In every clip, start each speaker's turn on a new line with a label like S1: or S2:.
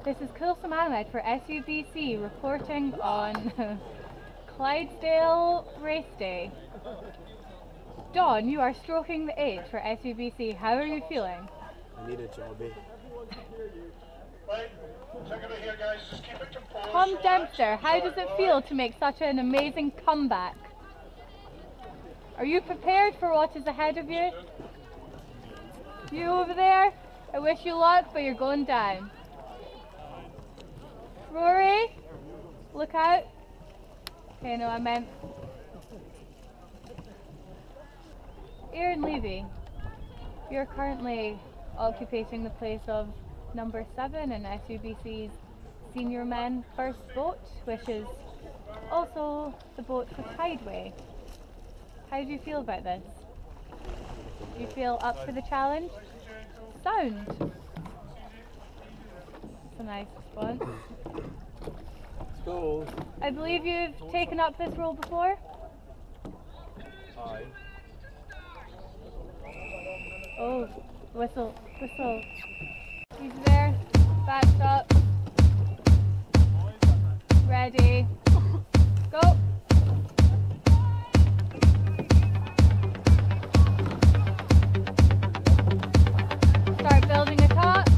S1: This is Kulsum Ahmed for SUBC reporting on Clydesdale race day. Dawn, you are stroking the 8 for SUBC. How are you feeling?
S2: I need a jobby.
S1: Tom Dempster, how does it feel to make such an amazing comeback? Are you prepared for what is ahead of you? You over there, I wish you luck, but you're going down. Rory, look out. Okay, no, I meant Aaron Levy. You're currently occupying the place of number 7 in SUBC's senior men first boat, which is also the boat for Tideway. How do you feel about this? Do you feel up for the challenge? Sound. That's a nice response.
S2: Let's go.
S1: I believe you've taken up this role before?
S2: Aye.
S1: Oh, whistle, whistle. He's there, backed up. Ready. Go. Start building a top.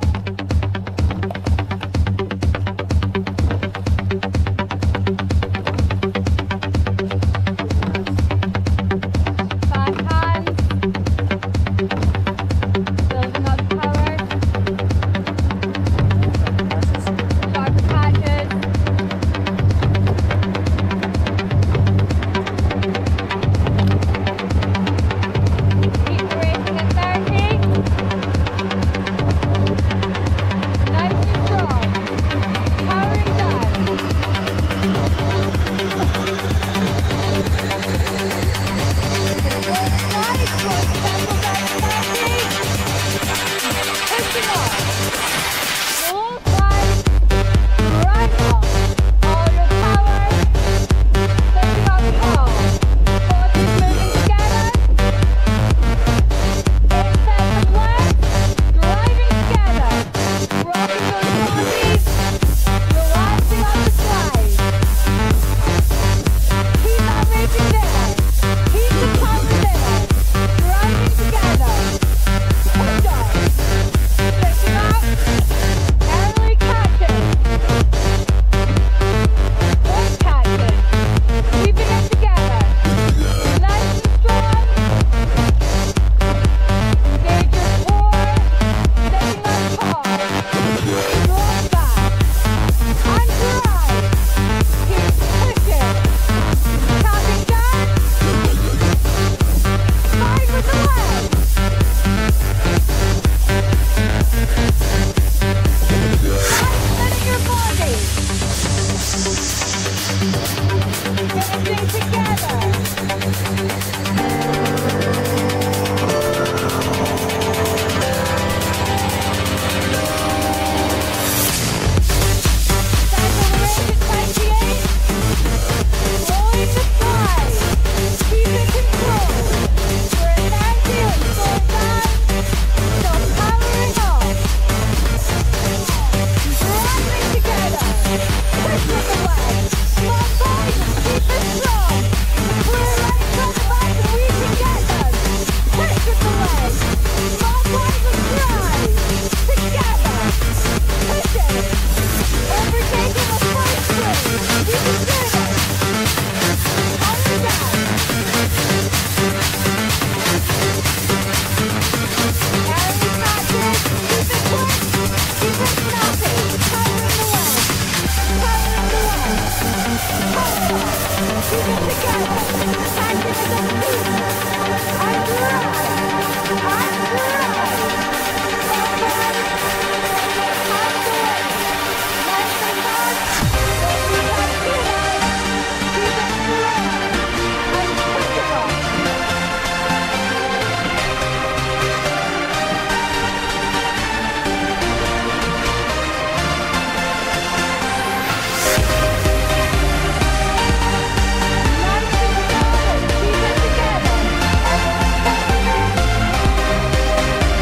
S1: Fast hands. Building up power. Sharper patches. Keep racing at 30. Nice and strong. Powering down. Pushing on. Full climb. Right off. All your power. Pushing on all. Bodies moving together. 8 sets of legs. Driving together. Rocking those bodies. Relaxing on the slide. Keep that racing there. Keep the power there. Driving together. Push on. Stretching out. Early catches. Point catches. Keeping it together. Nice and strong. Engage your core. Setting up tall. Going back. And drive. Keep pushing. Tapping down. Slide with the legs. Letting your body. Finishing together. Cycle the range at 28. Rolling the slide. Keep in control. We're in that field. Going down. Still powering on. Driving together. Push with the legs. Small body. Keep it strong. We're running from the back and we can get them. Push with the legs. Small body will drive. Together. Push it. Overtaking the first swing. You can do this. On your down. Early matches. Keep it quick. Keep it snappy. Powering the legs. Powering the legs. Power on. Keep it together. Action is a beat. And drive. And drive. Forward. Hands away. Nice and hard. Don't be that feeling. Keep it slow. And push it on. Nice and solid. Keep it together. Everyone coming in.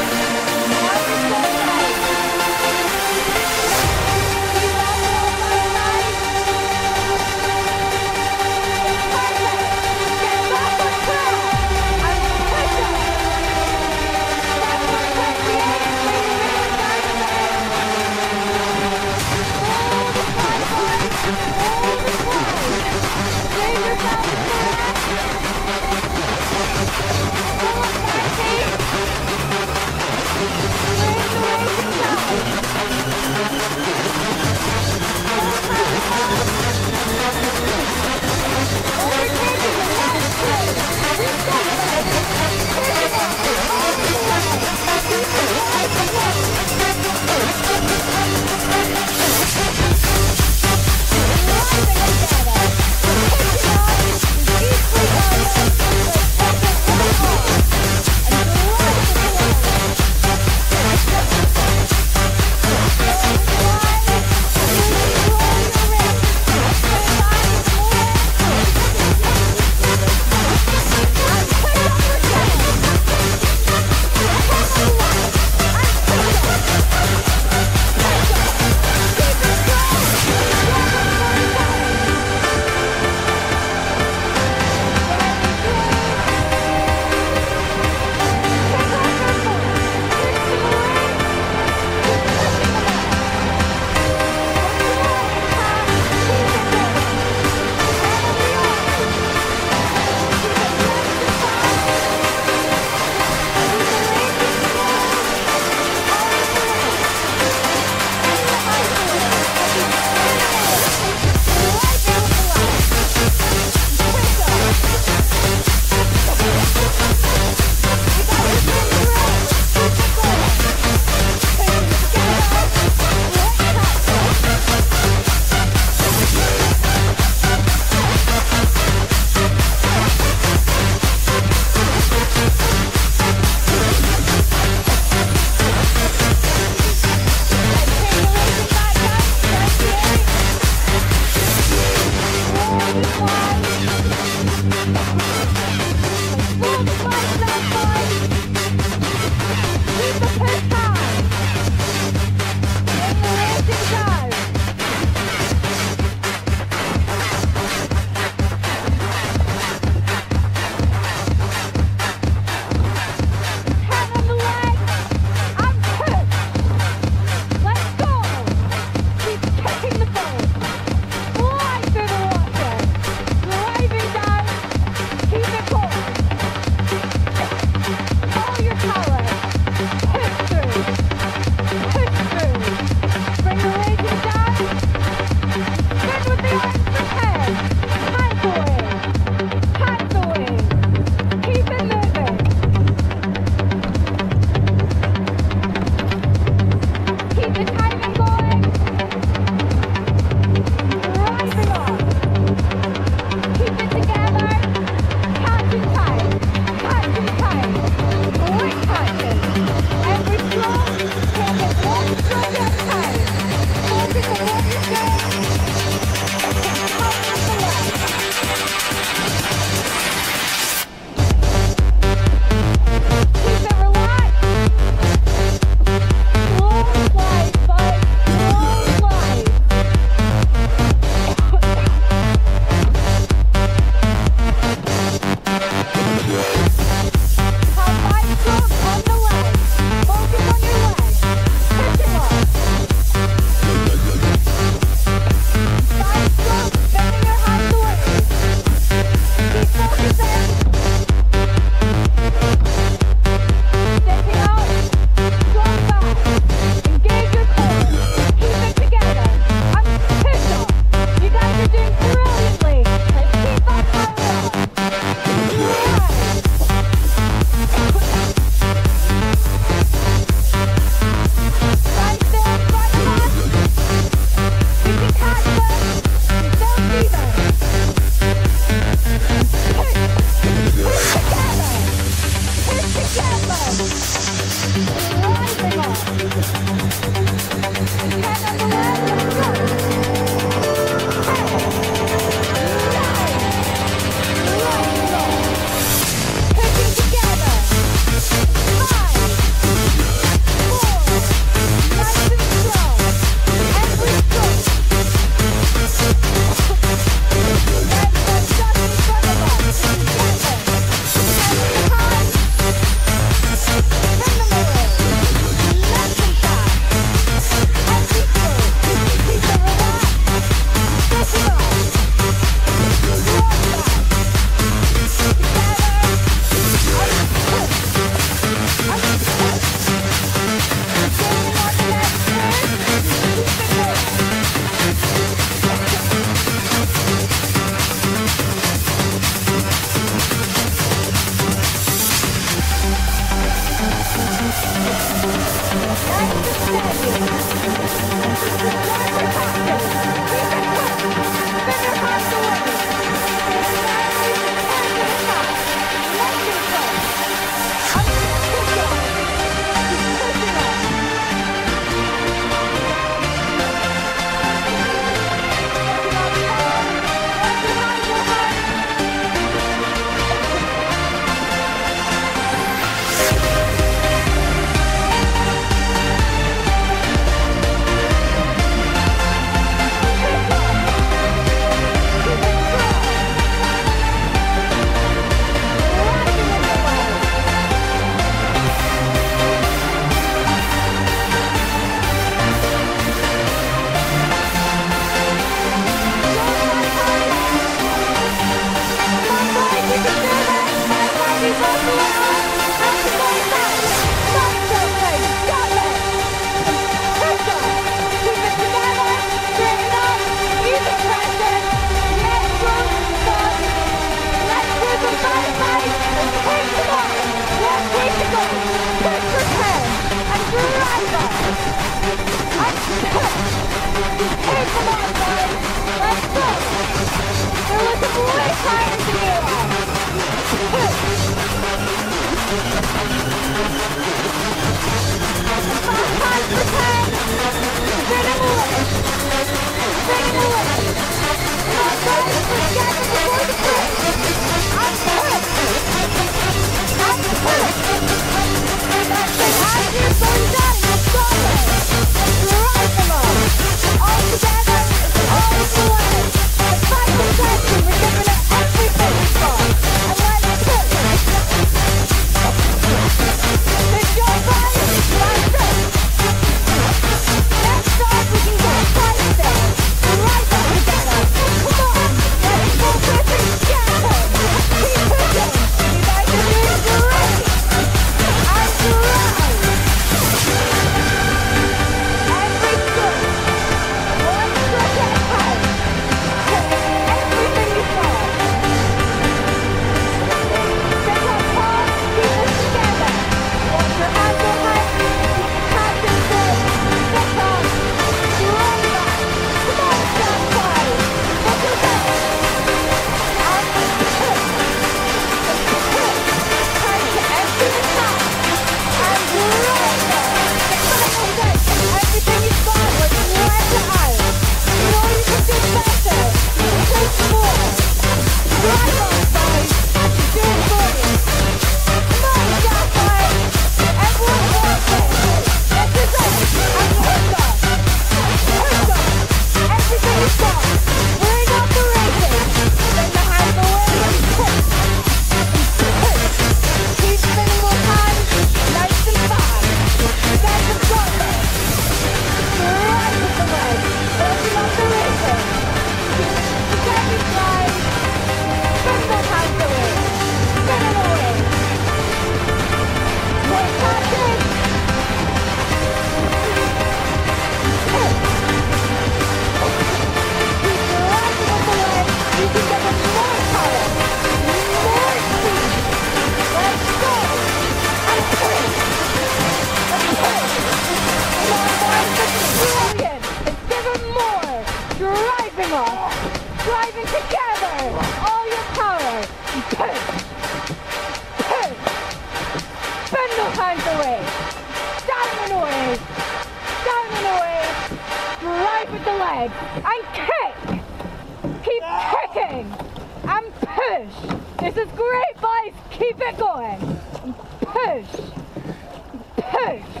S1: This is great, boys. Keep it going. Push. Push.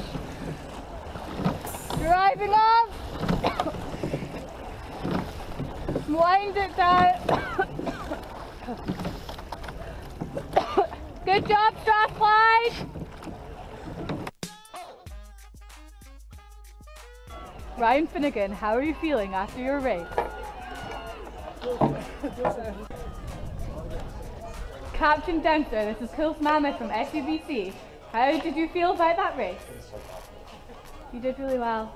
S1: Driving off. Wind it down. Good job, Strathclyde. Ryan Finnegan, how are you feeling after your race? Captain Dempster, this is Kulf Mammoth from SUBC. How did you feel about that race? You did really well.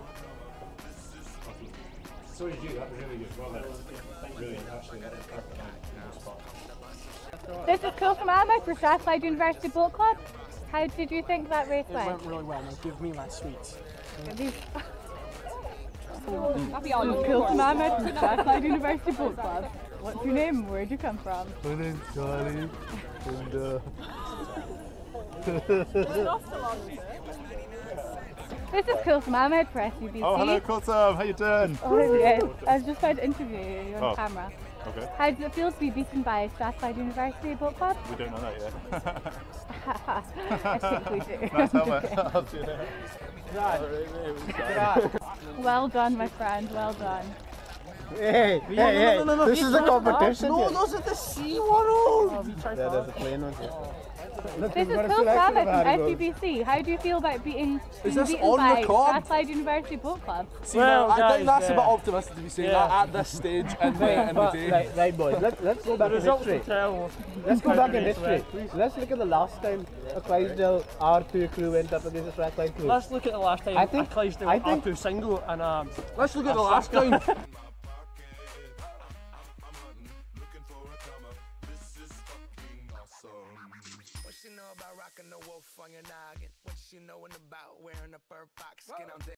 S3: So did you, that was really good. Well done. Brilliant, actually.
S1: This is Kulf Mammoth for Strathclyde University Boat Club. How did you think that race
S4: It
S1: went?
S4: went really well. Now give me my sweets.
S1: Kulf Mammoth from Strathclyde University Boat Club. What's your name? Where'd you come from?
S2: My name's Charlie. And
S1: This is Kulf Mammoth for SUBC.
S5: Oh, hello, Kultham. How you doing?
S1: Oh, yes. I was just about to interview you on
S5: Oh.
S1: camera.
S5: Okay.
S1: How does it feel to be beaten by Strathclyde University Boat Club?
S5: We don't know that yet.
S1: I think we do.
S5: Nice helmet. I'll do that.
S1: Well done, my friend. Well done.
S2: hey,
S4: no,
S2: this is a competition.
S4: No, those are the C1s.
S2: Yeah, there's a plane on here.
S1: This is Kulf Mammoth from SUBC. How do you feel about being
S4: Is
S1: being
S4: this
S1: beaten
S4: on
S1: by
S4: record?
S1: Strathclyde University Boat Club?
S4: See, well, I think that's a bit optimistic to be saying that at this stage in the day.
S2: Right, boys. Let's go back in history. Let's go back in history. Let's look at the last time a Clydesdale R2 crew went up against a Strathclyde crew.
S6: Let's look at the last time
S2: I think-
S6: a Clydesdale
S2: I think-
S6: R2 single and
S4: Let's look at the last time.
S7: What she know about rocking the wolf on your noggin? What she knowin' about wearing a fur fox skin on